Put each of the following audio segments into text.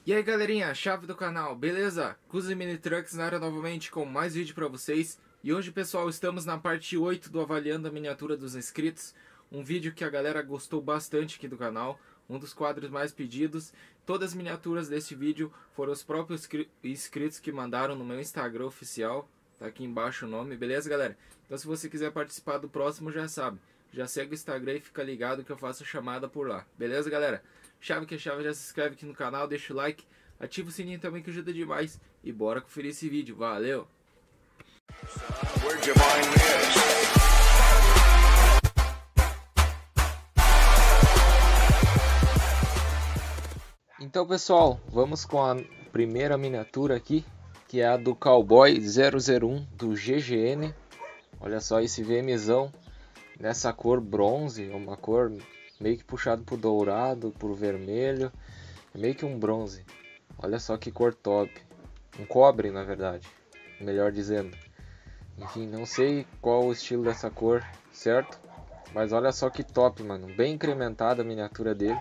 E aí galerinha, chave do canal, beleza? Kuzi Mini Trucks na área novamente com mais vídeo pra vocês. E hoje pessoal, estamos na parte 8 do Avaliando a Miniatura dos Inscritos. Um vídeo que a galera gostou bastante aqui do canal, um dos quadros mais pedidos. Todas as miniaturas deste vídeo foram os próprios inscritos que mandaram no meu Instagram oficial. Tá aqui embaixo o nome, beleza galera? Então se você quiser participar do próximo já sabe. Já segue o Instagram e fica ligado que eu faço chamada por lá. Beleza galera? Chave que é chave, já se inscreve aqui no canal, deixa o like, ativa o sininho também que ajuda demais. E bora conferir esse vídeo, valeu! Então pessoal, vamos com a primeira miniatura aqui, que é a do Cowboy 001 do GGN. Olha só esse VMzão nessa cor bronze, uma cor meio que puxado pro dourado, pro vermelho, é meio que um bronze. Olha só que cor top, um cobre na verdade, melhor dizendo. Enfim, não sei qual o estilo dessa cor, certo? Mas olha só que top, mano, bem incrementada a miniatura dele.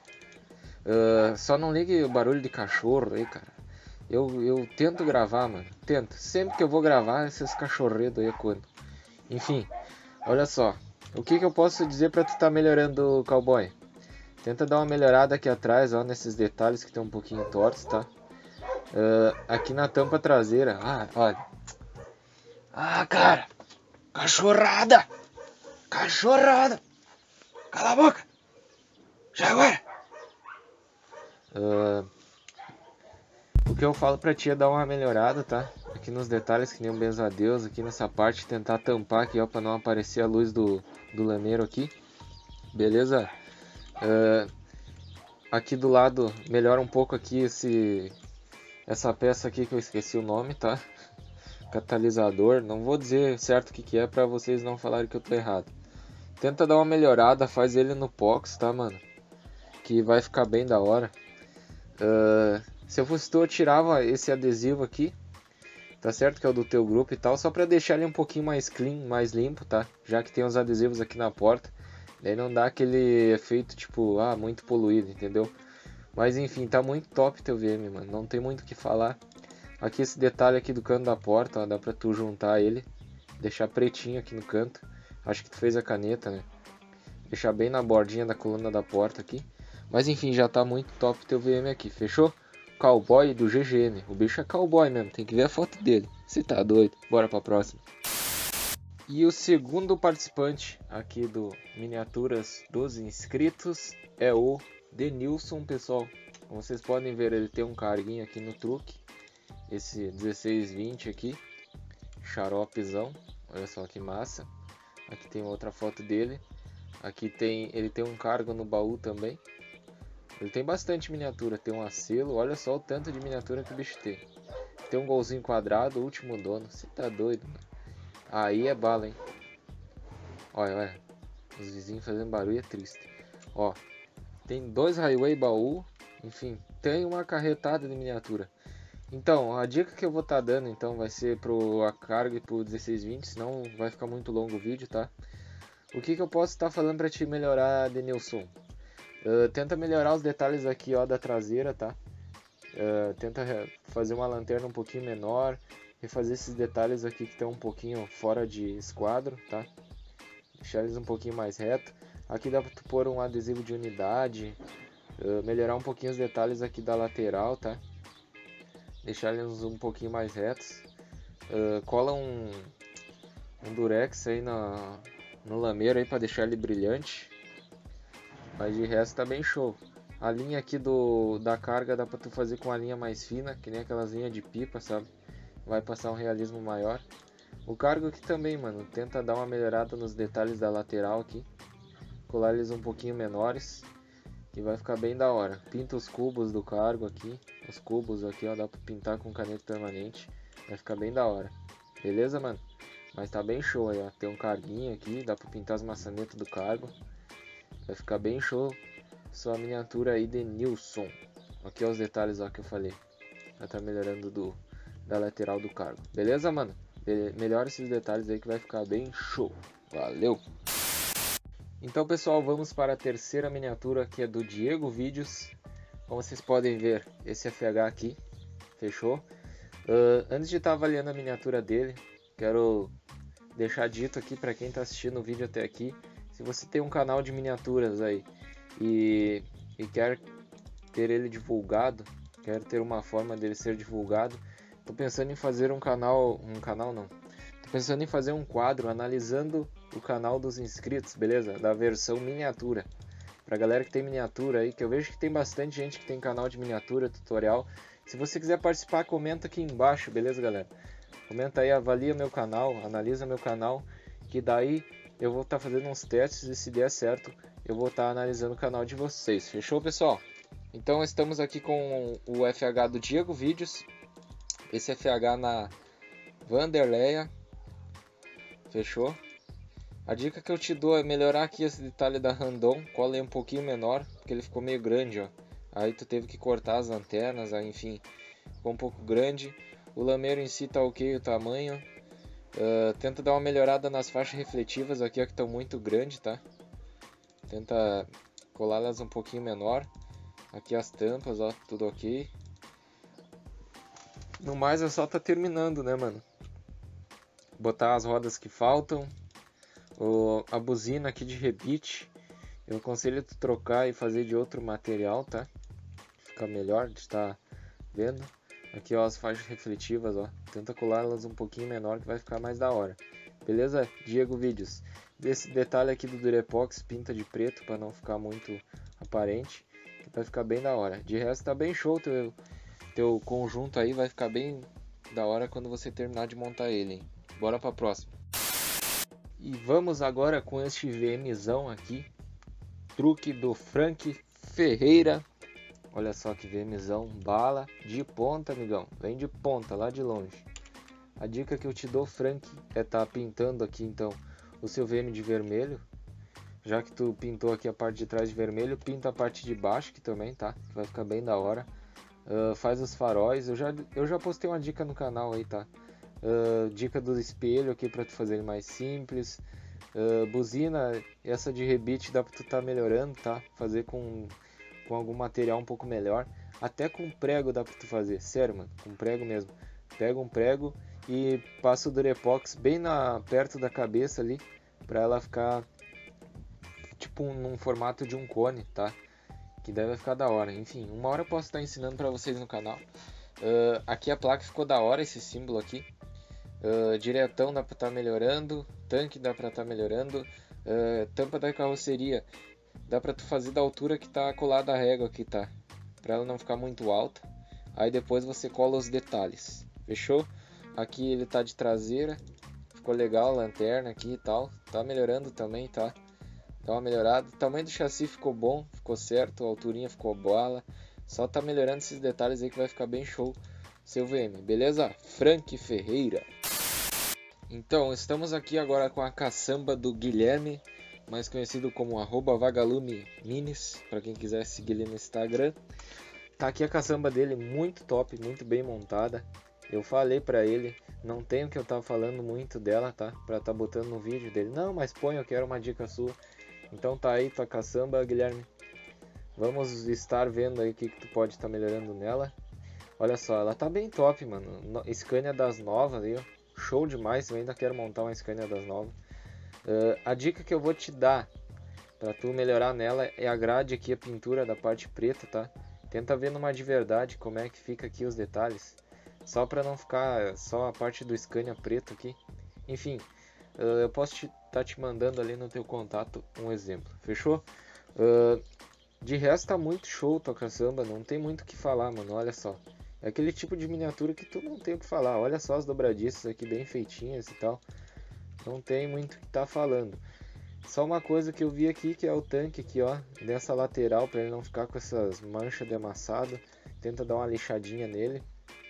Só não ligue o barulho de cachorro aí, cara. Eu tento gravar, mano, tento. Sempre que eu vou gravar, esses cachorredos aí ecoando. Enfim, olha só. O que eu posso dizer pra tu tá melhorando, Cowboy? Tenta dar uma melhorada aqui atrás, ó, nesses detalhes que estão um pouquinho tortos, tá? Aqui na tampa traseira, olha. Cara! Cachorrada! Cachorrada! Cala a boca! Já agora! O que eu falo pra ti é dar uma melhorada, tá? Aqui nos detalhes, que nem um benzo a Deus, aqui nessa parte, tentar tampar aqui, ó, pra não aparecer a luz do lameiro aqui. Beleza? Aqui do lado, melhora um pouco aqui essa peça aqui que eu esqueci o nome, tá? Catalisador, não vou dizer certo o que é pra vocês não falarem que eu tô errado. Tenta dar uma melhorada, faz ele no Pox, tá, mano? Que vai ficar bem da hora. Se eu fosse tu, eu tirava esse adesivo aqui, tá certo? Que é o do teu grupo e tal, só pra deixar ele um pouquinho mais clean, mais limpo, tá? Já que tem os adesivos aqui na porta, daí não dá aquele efeito tipo, muito poluído, entendeu? Mas enfim, tá muito top teu VM, mano, não tem muito o que falar. Aqui esse detalhe aqui do canto da porta, ó, dá pra tu juntar ele, deixar pretinho aqui no canto. Acho que tu fez a caneta, né? Deixar bem na bordinha da coluna da porta aqui. Mas enfim, já tá muito top teu VM aqui, fechou? Cowboy do GGN, o bicho é cowboy mesmo, tem que ver a foto dele. Você tá doido? Bora pra próxima. E o segundo participante aqui do Miniaturas dos Inscritos é o Denilson, pessoal. Como vocês podem ver, ele tem um carguinho aqui no truque. Esse 1620 aqui, xaropezão, olha só que massa. Aqui tem outra foto dele. Aqui ele tem um cargo no baú também. Ele tem bastante miniatura, tem um acelo, olha só o tanto de miniatura que o bicho tem. Tem um golzinho quadrado, último dono, você tá doido, mano. Aí é bala, hein. Olha, os vizinhos fazendo barulho é triste. Ó, tem 2 highway baú, enfim, tem uma carretada de miniatura. Então, a dica que eu vou estar dando então vai ser pro a carga e pro 1620, senão vai ficar muito longo o vídeo, tá? O que eu posso estar falando para te melhorar, Denilson? Tenta melhorar os detalhes aqui, ó, da traseira, tá? Tenta fazer uma lanterna um pouquinho menor, refazer esses detalhes aqui que estão um pouquinho fora de esquadro, tá? Deixar eles um pouquinho mais reto. Aqui dá pra tu pôr um adesivo de unidade, melhorar um pouquinho os detalhes aqui da lateral, tá? Deixar eles um pouquinho mais retos. Cola um durex aí no lameiro aí para deixar ele brilhante. Mas de resto tá bem show. A linha aqui da carga dá pra tu fazer com a linha mais fina, que nem aquelas linhas de pipa, sabe? Vai passar um realismo maior. O cargo aqui também, mano, tenta dar uma melhorada nos detalhes da lateral aqui. Colar eles um pouquinho menores. E vai ficar bem da hora. Pinta os cubos do cargo aqui. Os cubos aqui, ó, dá pra pintar com caneta permanente. Vai ficar bem da hora. Beleza, mano? Mas tá bem show aí, ó. Tem um carguinho aqui, dá pra pintar as maçanetas do cargo. Vai ficar bem show. Sua miniatura aí de Nilson. Aqui ó, os detalhes ó, que eu falei. Vai tá melhorando da lateral do cargo. Beleza, mano? Melhora esses detalhes aí que vai ficar bem show. Valeu! Então pessoal, vamos para a terceira miniatura, que é do Diego Vídeos. como vocês podem ver, esse FH aqui, fechou? Antes de estar avaliando a miniatura dele, quero deixar dito aqui para quem está assistindo o vídeo até aqui, se você tem um canal de miniaturas aí e quer ter ele divulgado, quer ter uma forma dele ser divulgado, tô pensando em fazer um canal não, tô pensando em fazer um quadro analisando o canal dos inscritos, beleza? Da versão miniatura. Pra galera que tem miniatura aí, que eu vejo que tem bastante gente que tem canal de miniatura, tutorial. Se você quiser participar, comenta aqui embaixo, beleza, galera? Comenta aí, avalia meu canal, analisa meu canal, que daí eu vou estar fazendo uns testes e se der certo, eu vou estar analisando o canal de vocês. Fechou, pessoal? Então estamos aqui com o FH do Diego Vídeos, esse FH na Vanderleia, fechou? A dica que eu te dou é melhorar aqui esse detalhe da Randon, cola aí um pouquinho menor, porque ele ficou meio grande, ó. Aí tu teve que cortar as lanternas, aí, enfim, ficou um pouco grande. O lameiro em si tá ok o tamanho. Tenta dar uma melhorada nas faixas refletivas aqui, ó, que estão muito grandes, tá? Tenta colar elas um pouquinho menor. Aqui as tampas, ó, tudo ok. No mais é só tá terminando, né, mano? Botar as rodas que faltam. A buzina aqui de rebite, eu aconselho tu trocar e fazer de outro material, tá? Fica melhor de estar vendo. Aqui, ó, as faixas refletivas, ó. Tenta colar elas um pouquinho menor que vai ficar mais da hora. Beleza? Diego Vídeos. Desse detalhe aqui do Durepox, pinta de preto para não ficar muito aparente, que vai ficar bem da hora. De resto tá bem show teu conjunto aí, vai ficar bem da hora quando você terminar de montar ele, hein? Bora pra próxima. E vamos agora com este VMzão aqui, truque do Frank Ferreira. Olha só que VMzão, bala de ponta, amigão, vem de ponta, lá de longe. A dica que eu te dou, Frank, é tá pintando aqui então o seu VM de vermelho. Já que tu pintou aqui a parte de trás de vermelho, pinta a parte de baixo que também, tá? Que vai ficar bem da hora. Faz os faróis, eu já postei uma dica no canal aí, tá? Dica do espelho aqui para tu fazer ele mais simples. Buzina, essa de rebite dá para tu tá melhorando, tá? Fazer com algum material um pouco melhor. Até com prego dá para tu fazer, sério, mano, com prego mesmo. Pega um prego e passa o Durepox bem perto da cabeça ali, para ela ficar tipo num formato de um cone, tá? Que deve ficar da hora. Enfim, uma hora eu posso estar ensinando para vocês no canal. Aqui a placa ficou da hora, esse símbolo aqui. Diretão dá pra estar melhorando, tanque dá pra estar melhorando, tampa da carroceria dá pra tu fazer da altura que tá colada a régua aqui, tá? Pra ela não ficar muito alta. Aí depois você cola os detalhes, fechou? Aqui ele tá de traseira, ficou legal, lanterna aqui e tal, tá melhorando também, tá? Dá uma melhorada, o tamanho do chassi ficou bom, ficou certo, a alturinha ficou boa, só tá melhorando esses detalhes aí que vai ficar bem show seu VM, beleza? Frank Ferreira. Então, estamos aqui agora com a caçamba do Guilherme, mais conhecido como @vagalume_minis, para quem quiser seguir ele no Instagram. Tá aqui a caçamba dele, muito top, muito bem montada. Eu falei pra ele, não tenho que eu tava falando muito dela, tá? Pra tá botando no vídeo dele. Não, mas põe, eu quero uma dica sua. Então tá aí tua caçamba, Guilherme. Vamos estar vendo aí o que tu pode estar melhorando nela. Olha só, ela tá bem top, mano. Scania das novas aí, ó. Show demais, eu ainda quero montar uma Scania das novas. A dica que eu vou te dar pra tu melhorar nela é a grade aqui, a pintura da parte preta, tá? Tenta ver numa de verdade como é que fica aqui os detalhes. Só pra não ficar só a parte do Scania preto aqui. Enfim, eu posso estar te mandando ali no teu contato um exemplo, fechou? De resto tá muito show tua caçamba, não tem muito o que falar, mano, olha só. É aquele tipo de miniatura que tu não tem o que falar. Olha só as dobradiças aqui bem feitinhas e tal. Não tem muito o que tá falando. Só uma coisa que eu vi aqui, que é o tanque aqui, ó, nessa lateral, para ele não ficar com essas manchas de amassado. Tenta dar uma lixadinha nele.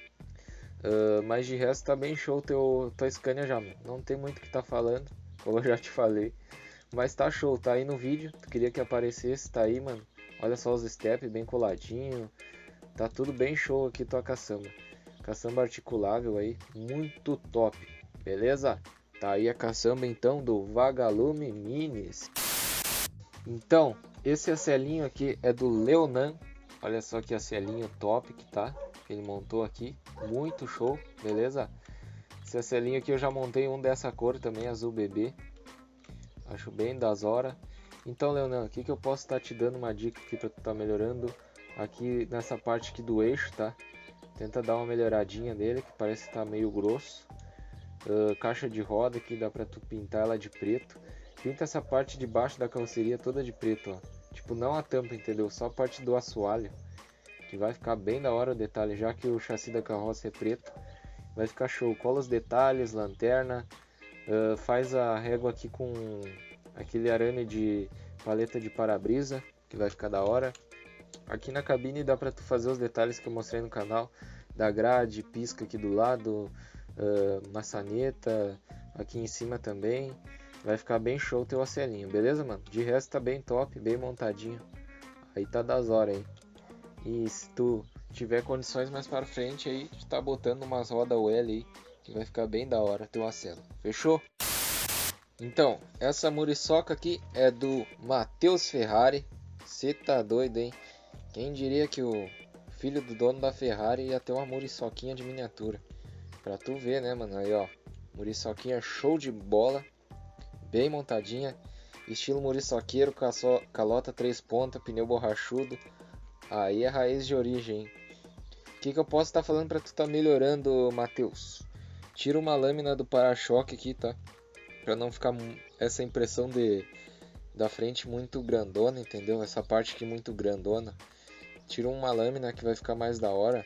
Mas de resto tá bem show tua Scania já, mano. Não tem muito o que tá falando, como eu já te falei. Mas tá show, tá aí no vídeo. Tu queria que aparecesse, tá aí, mano. Olha só os steps bem coladinho. Tá tudo bem show aqui tua caçamba. Caçamba articulável aí, muito top, beleza? Tá aí a caçamba então do Vagalume Minis. Então, esse acelinho aqui é do Leonan. Olha só que acelinho top que tá, que ele montou aqui, muito show, beleza? Esse acelinho aqui eu já montei um dessa cor também, azul bebê, acho bem das hora. Então, Leonan, o que eu posso estar te dando uma dica aqui para tu estar melhorando aqui nessa parte aqui do eixo, tá? Tenta dar uma melhoradinha nele, que parece que tá meio grosso. Caixa de roda que dá pra tu pintar ela de preto. Pinta essa parte de baixo da carroceria toda de preto, ó. Tipo, não a tampa, entendeu? Só a parte do assoalho, que vai ficar bem da hora o detalhe, já que o chassi da carroça é preto. Vai ficar show. Cola os detalhes, lanterna. Faz a régua aqui com aquele arame de paleta de para-brisa, que vai ficar da hora. Aqui na cabine dá pra tu fazer os detalhes que eu mostrei no canal, da grade, pisca aqui do lado, maçaneta, aqui em cima também. Vai ficar bem show o teu acelinho, beleza, mano? De resto tá bem top, bem montadinho. Aí tá das horas, hein? E se tu tiver condições mais para frente aí, tu tá botando umas rodas UL aí, que vai ficar bem da hora teu acelo. Fechou? Então, essa muriçoca aqui é do Matheus Ferrari. Cê tá doido, hein? Quem diria que o filho do dono da Ferrari ia ter uma muriçoquinha de miniatura. Pra tu ver, né, mano? Aí, ó. Muriçoquinha show de bola. Bem montadinha. Estilo muriçoqueiro, calota 3 pontas, pneu borrachudo. Aí é raiz de origem, hein? O que eu posso estar falando pra tu tá melhorando, Matheus? Tira uma lâmina do para-choque aqui, tá? Pra não ficar essa impressão da frente muito grandona, entendeu? Essa parte aqui muito grandona. Tira uma lâmina que vai ficar mais da hora.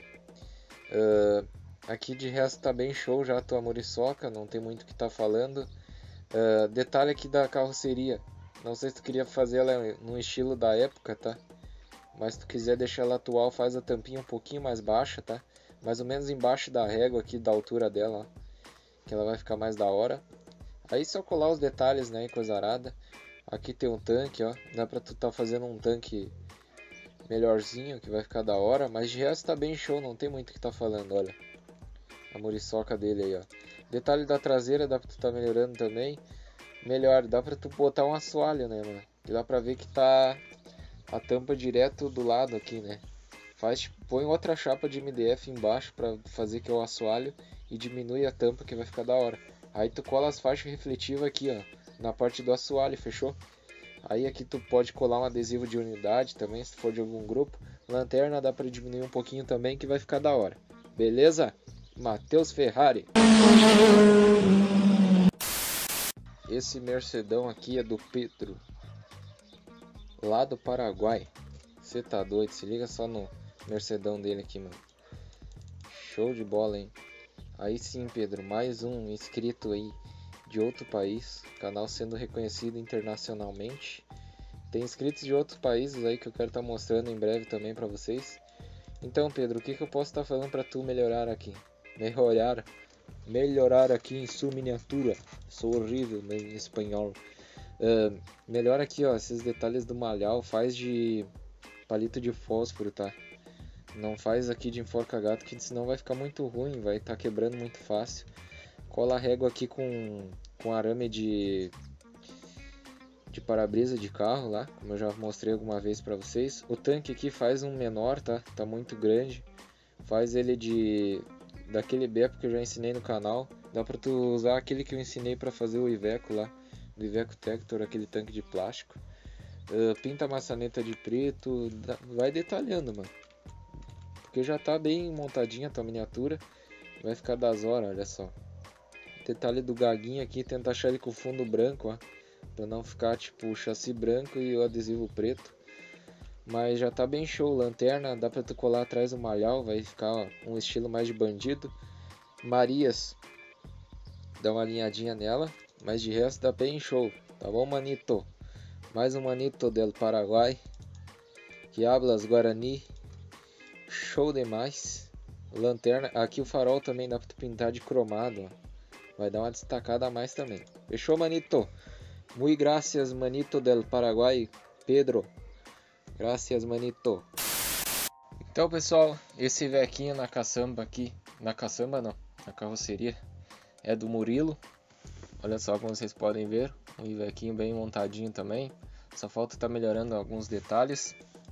Aqui de resto tá bem show já a tua muriçoca, não tem muito o que tá falando. Detalhe aqui da carroceria. Não sei se tu queria fazer ela no estilo da época, tá? Mas se tu quiser deixar ela atual, faz a tampinha um pouquinho mais baixa, tá? Mais ou menos embaixo da régua aqui, da altura dela, ó, que ela vai ficar mais da hora. Aí só colar os detalhes, né, coisa arada. Aqui tem um tanque, ó, dá pra tu tá fazendo um tanque melhorzinho, que vai ficar da hora. Mas de resto tá bem show, não tem muito o que tá falando, olha. A muriçoca dele aí, ó. Detalhe da traseira, dá pra tu tá melhorando também. Melhor, dá pra tu botar um assoalho, né, mano? E dá pra ver que tá a tampa direto do lado aqui, né? Põe outra chapa de MDF embaixo pra fazer que é o assoalho e diminui a tampa que vai ficar da hora. Aí tu cola as faixas refletivas aqui, ó, na parte do assoalho, fechou? Aí aqui tu pode colar um adesivo de unidade também, se for de algum grupo. Lanterna dá pra diminuir um pouquinho também, que vai ficar da hora. Beleza? Matheus Ferrari. Esse Mercedão aqui é do Pedro, lá do Paraguai. Você tá doido? Se liga só no Mercedão dele aqui, mano. Show de bola, hein? Aí sim, Pedro, mais um inscrito aí de outro país, canal sendo reconhecido internacionalmente. Tem inscritos de outros países aí que eu quero estar mostrando em breve também pra vocês. Então, Pedro, o que eu posso estar falando pra tu melhorar aqui? Melhorar aqui em sua miniatura. Sou horrível em espanhol. Melhor aqui, ó, esses detalhes do malhau, faz de palito de fósforo, tá? Não faz aqui de enforca gato, que senão vai ficar muito ruim, vai estar quebrando muito fácil. Cola a régua aqui com arame de para-brisa de carro lá, como eu já mostrei alguma vez pra vocês. O tanque aqui faz um menor, tá? Tá muito grande. Faz ele daquele beco que eu já ensinei no canal. Dá pra tu usar aquele que eu ensinei pra fazer o Iveco lá, do Iveco Tector, aquele tanque de plástico. Pinta a maçaneta de preto, vai detalhando, mano. Porque já tá bem montadinha a tua miniatura. Vai ficar das horas, olha só. Detalhe do gaguinho aqui, tenta achar ele com fundo branco, ó. Pra não ficar tipo o chassi branco e o adesivo preto. Mas já tá bem show. Lanterna, dá pra tu colar atrás do malhau. Vai ficar, ó, um estilo mais de bandido. Marias, dá uma alinhadinha nela. Mas de resto tá bem show. Tá bom, manito? Mais um manito del Paraguai que hablas Guarani. Show demais. Lanterna, aqui o farol também dá pra tu pintar de cromado, ó. Vai dar uma destacada a mais também. Fechou, manito? Muy gracias, manito del Paraguai, Pedro. Gracias, manito. Então, pessoal, esse vequinho na caçamba aqui, na caçamba não, na carroceria, é do Murilo. Olha só como vocês podem ver, um vequinho bem montadinho também. Só falta estar melhorando alguns detalhes.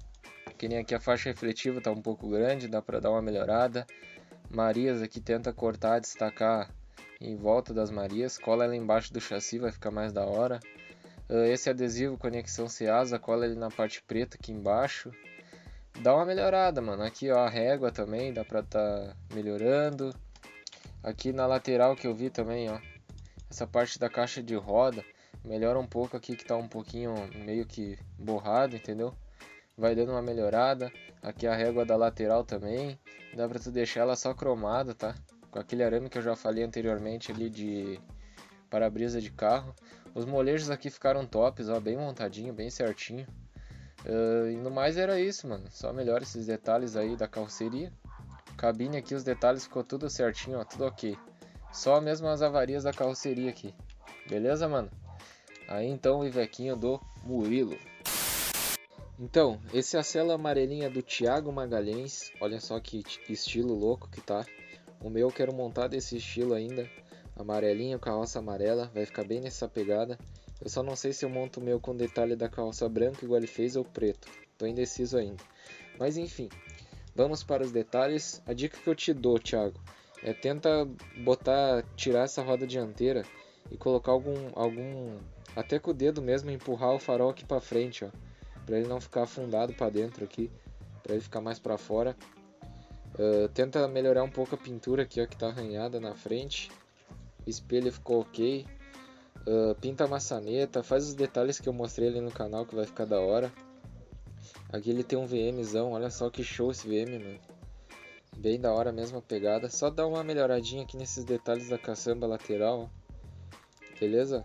Que nem aqui a faixa refletiva tá um pouco grande, dá pra dar uma melhorada. Marias aqui tenta cortar, destacar em volta das Marias. Cola ela embaixo do chassi, vai ficar mais da hora. Esse adesivo conexão Ceasa, cola ele na parte preta aqui embaixo. Dá uma melhorada, mano. Aqui ó, a régua também, dá pra tá melhorando. Aqui na lateral que eu vi também, ó. Essa parte da caixa de roda melhora um pouco aqui, que tá um pouquinho meio que borrado, entendeu? Vai dando uma melhorada. Aqui a régua da lateral também. Dá pra tu deixar ela só cromada, tá? Com aquele arame que eu já falei anteriormente ali de para-brisa de carro. Os molejos aqui ficaram tops, ó, bem montadinho, bem certinho. E no mais era isso, mano. Só melhora esses detalhes aí da carroceria. Cabine aqui, os detalhes ficou tudo certinho, ó, tudo ok. Só mesmo as avarias da carroceria aqui. Beleza, mano? Aí então o Ivequinho do Murilo. Então, esse é a cela amarelinha do Thiago Magalhães. Olha só que estilo louco que tá. O meu eu quero montar desse estilo ainda. Amarelinho, carroça amarela. Vai ficar bem nessa pegada. Eu só não sei se eu monto o meu com detalhe da carroça branca igual ele fez ou preto. Tô indeciso ainda. Mas enfim, vamos para os detalhes. A dica que eu te dou, Thiago, é tenta tirar essa roda dianteira e colocar até com o dedo mesmo, empurrar o farol aqui para frente, ó. Para ele não ficar afundado para dentro aqui, para ele ficar mais para fora. Tenta melhorar um pouco a pintura aqui, ó, que tá arranhada na frente. O espelho ficou ok. Pinta a maçaneta, faz os detalhes que eu mostrei ali no canal que vai ficar da hora. Aqui ele tem um VMzão, olha só que show esse VM, mano. Bem da hora mesmo a pegada. Só dá uma melhoradinha aqui nesses detalhes da caçamba lateral, ó. Beleza?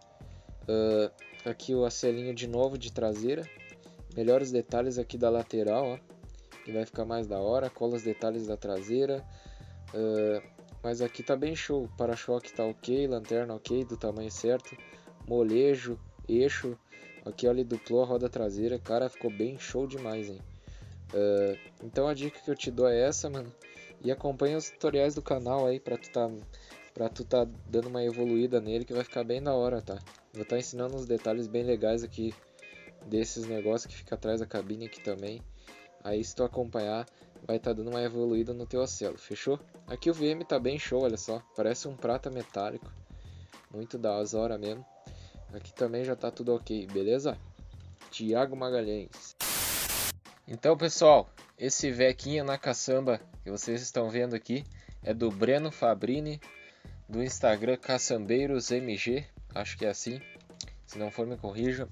Aqui o acelinho de novo de traseira. Melhora os detalhes aqui da lateral, ó, que vai ficar mais da hora. Cola os detalhes da traseira. Mas aqui tá bem show. Para-choque tá ok, lanterna ok, do tamanho certo. Molejo, eixo. Aqui ó, ele duplou a roda traseira. Cara, ficou bem show demais, hein? Então a dica que eu te dou é essa, mano. E acompanha os tutoriais do canal aí pra tu tá dando uma evoluída nele, que vai ficar bem da hora, tá? Vou estar ensinando uns detalhes bem legais aqui desses negócios que fica atrás da cabine aqui também. Aí se tu acompanhar, vai estar dando uma evoluída no teu acelo, fechou? Aqui o VM tá bem show, olha só. Parece um prata metálico. Muito da hora mesmo. Aqui também já tá tudo ok, beleza? Thiago Magalhães. Então pessoal, esse vequinho na caçamba que vocês estão vendo aqui é do Breno Fabrini, do Instagram CaçambeiroSMG, acho que é assim, se não for me corrijam.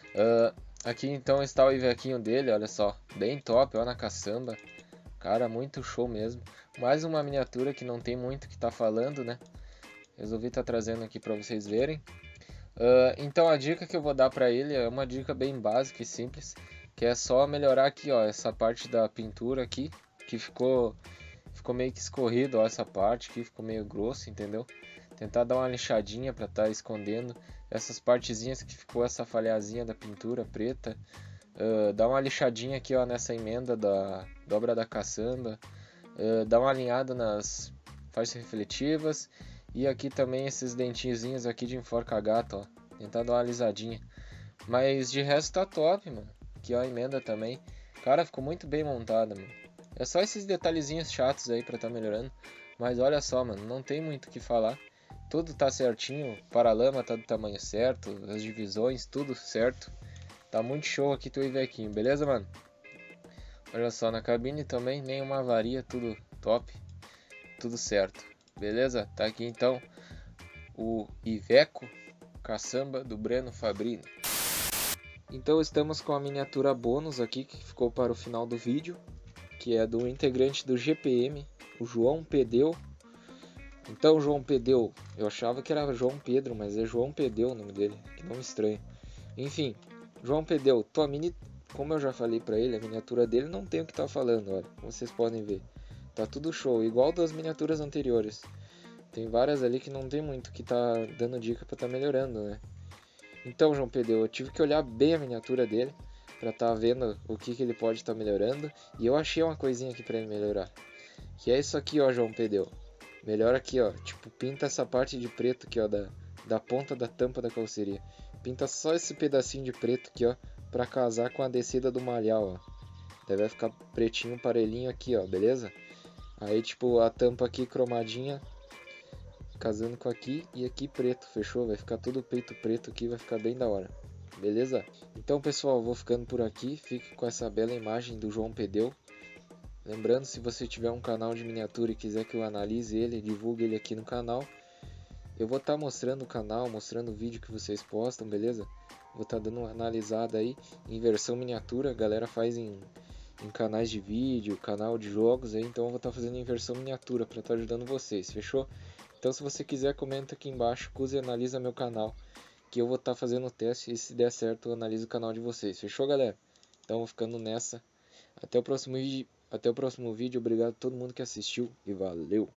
Aqui então está o vequinho dele, olha só, bem top, ó, na caçamba. Cara, muito show mesmo. Mais uma miniatura que não tem muito que tá falando, né? Resolvi estar trazendo aqui para vocês verem. Então a dica que eu vou dar para ele é uma dica bem básica e simples, que é só melhorar aqui, ó, essa parte da pintura aqui, que ficou meio que escorrido, ó, essa parte aqui ficou meio grosso, entendeu? Tentar dar uma lixadinha para estar escondendo essas partezinhas que ficou essa falhazinha da pintura preta. Dá uma lixadinha aqui, ó, nessa emenda da dobra da caçamba. Dá uma alinhada nas faixas refletivas. E aqui também esses dentinhos aqui de enforca gato, ó. Tentar dar uma alisadinha. Mas de resto tá top, mano. Aqui ó, a emenda também. Cara, ficou muito bem montada, mano. É só esses detalhezinhos chatos aí pra tá melhorando. Mas olha só, mano, não tem muito o que falar. Tudo tá certinho. O paralama tá do tamanho certo. As divisões, tudo certo. Tá muito show aqui teu Ivequinho, beleza, mano? Olha só, na cabine também, nenhuma avaria, tudo top. Tudo certo. Beleza? Tá aqui então o Iveco caçamba do Breno Fabrini. Então estamos com a miniatura bônus aqui que ficou para o final do vídeo, que é do integrante do GPM, o João Pedeu. Então João Pedeu, eu achava que era João Pedro, mas é João Pedeu o nome dele, que nome estranho. Enfim, João Pedeu, tua mini, como eu já falei pra ele, a miniatura dele não tem o que tá falando, olha, como vocês podem ver. Tá tudo show, igual das miniaturas anteriores. Tem várias ali que não tem muito que tá dando dica pra tá melhorando, né? Então, João Pedro, eu tive que olhar bem a miniatura dele pra tá vendo o que ele pode estar melhorando. E eu achei uma coisinha aqui pra ele melhorar. Que é isso aqui, ó, João Pedro. Melhora aqui, ó. Tipo, pinta essa parte de preto aqui, ó, da ponta da tampa da carroceria. Pinta só esse pedacinho de preto aqui, ó, pra casar com a descida do malhar, ó. Daí vai ficar pretinho, parelhinho aqui, ó, beleza? Aí, tipo, a tampa aqui cromadinha, casando com aqui e aqui preto, fechou? Vai ficar tudo peito preto aqui, vai ficar bem da hora, beleza? Então, pessoal, vou ficando por aqui. Fique com essa bela imagem do João Pedeu. Lembrando, se você tiver um canal de miniatura e quiser que eu analise ele, divulgue ele aqui no canal, eu vou estar mostrando o canal, mostrando o vídeo que vocês postam, beleza? Vou estar dando uma analisada aí em versão miniatura. A galera faz em canais de vídeo, canal de jogos aí, então eu vou estar fazendo em versão miniatura para estar ajudando vocês, fechou? Então se você quiser, comenta aqui embaixo, Cuze analisa meu canal, que eu vou estar fazendo o teste e se der certo eu analiso o canal de vocês, fechou, galera? Então vou ficando nessa. Até o próximo vídeo, obrigado a todo mundo que assistiu e valeu!